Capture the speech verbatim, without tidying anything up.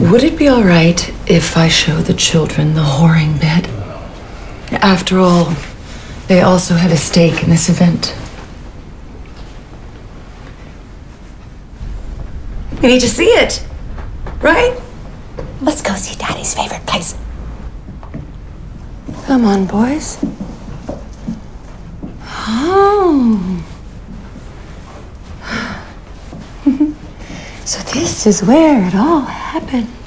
Would it be all right if I show the children the whoring bed? After all, they also had a stake in this event. We need to see it, right? Let's go see Daddy's favorite place. Come on, boys. Oh. So this is where it all happened.